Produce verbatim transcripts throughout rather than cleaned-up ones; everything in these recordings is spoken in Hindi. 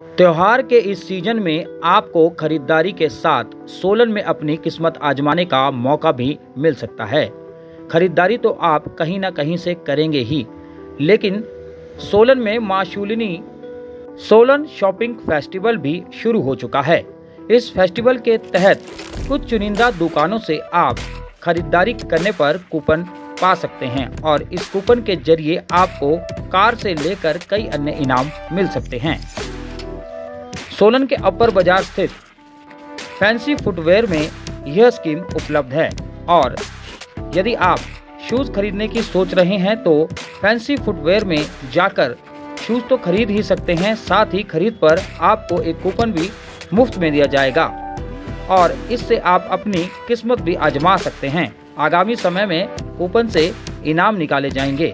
त्योहार के इस सीजन में आपको खरीदारी के साथ सोलन में अपनी किस्मत आजमाने का मौका भी मिल सकता है। खरीदारी तो आप कहीं ना कहीं से करेंगे ही, लेकिन सोलन में मां शूलिनी सोलन शॉपिंग फेस्टिवल भी शुरू हो चुका है। इस फेस्टिवल के तहत कुछ चुनिंदा दुकानों से आप खरीदारी करने पर कूपन पा सकते हैं और इस कूपन के जरिए आपको कार से लेकर कई अन्य इनाम मिल सकते हैं। सोलन के अपर बाजार स्थित फैंसी फुटवेयर में यह स्कीम उपलब्ध है और यदि आप शूज खरीदने की सोच रहे हैं तो फैंसी फुटवेयर में जाकर शूज तो खरीद ही सकते हैं, साथ ही खरीद पर आपको एक कूपन भी मुफ्त में दिया जाएगा और इससे आप अपनी किस्मत भी आजमा सकते हैं। आगामी समय में कूपन से इनाम निकाले जाएंगे।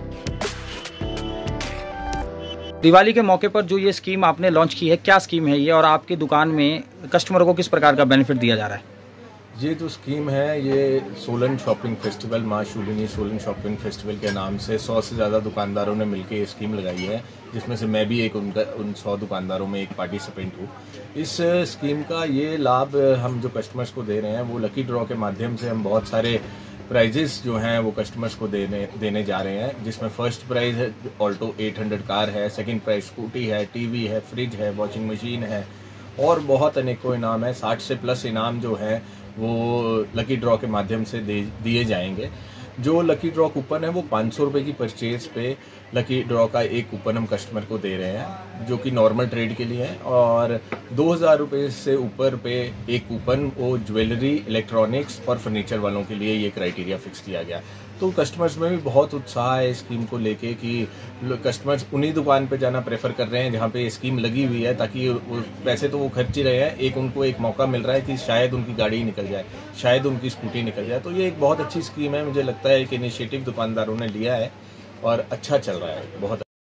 दिवाली के मौके पर जो ये स्कीम आपने लॉन्च की है, क्या स्कीम है ये और आपकी दुकान में कस्टमरों को किस प्रकार का बेनिफिट दिया जा रहा है? ये जो स्कीम है ये सोलन शॉपिंग फेस्टिवल, मां शूलिनी सोलन शॉपिंग फेस्टिवल के नाम से सौ से ज़्यादा दुकानदारों ने मिलकर ये स्कीम लगाई है, जिसमें से मैं भी एक उनका उन सौ दुकानदारों में एक पार्टिसिपेंट हूँ। इस स्कीम का ये लाभ हम जो कस्टमर्स को दे रहे हैं वो लकी ड्रॉ के माध्यम से हम बहुत सारे प्राइजेस जो हैं वो कस्टमर्स को देने देने जा रहे हैं, जिसमें फर्स्ट प्राइज़ है ऑल्टो आठ सौ कार है, सेकंड प्राइज़ स्कूटी है, टीवी है, फ्रिज है, वॉशिंग मशीन है और बहुत अनेकों इनाम है। साठ से प्लस इनाम जो है वो लकी ड्रॉ के माध्यम से दे दिए जाएंगे। जो लकी ड्रॉ कूपन है वो पाँच सौ रुपये की परचेज पे लकी ड्रॉ का एक कूपन हम कस्टमर को दे रहे हैं, जो कि नॉर्मल ट्रेड के लिए है, और दो हज़ार रुपये से ऊपर पे एक कूपन वो ज्वेलरी, इलेक्ट्रॉनिक्स और फर्नीचर वालों के लिए ये क्राइटेरिया फिक्स किया गया। तो कस्टमर्स में भी बहुत उत्साह है इस स्कीम को लेके कि कस्टमर्स उन्हीं दुकान पे जाना प्रेफर कर रहे हैं जहाँ पे ये स्कीम लगी हुई है, ताकि पैसे तो वो खर्च ही रहे हैं, एक उनको एक मौका मिल रहा है कि शायद उनकी गाड़ी निकल जाए, शायद उनकी स्कूटी निकल जाए। तो ये एक बहुत अच्छी स्कीम है, मुझे लगता है कि इनिशिएटिव दुकानदारों ने लिया है और अच्छा चल रहा है बहुत।